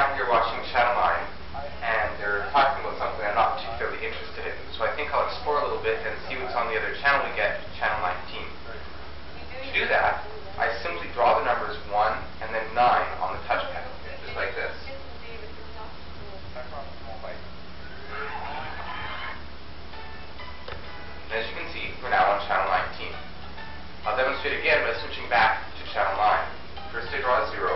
now you're watching Channel 9, and they're talking about something I'm not particularly interested in. So I think I'll explore a little bit and see what's on the other channel we get, Channel 19. To do that, I simply draw the numbers 1 and then 9 on the touchpad, just like this. As you can see, we're now on Channel 19. I'll demonstrate again by switching back to Channel 9. First I draw a 0,